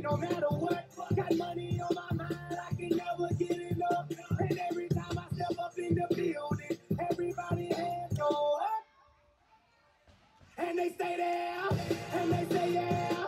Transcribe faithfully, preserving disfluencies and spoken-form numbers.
no matter what. Got money on my mind, I can never get enough. And every time I step up in the building, everybody hands go up. And they stay there, and they say yeah.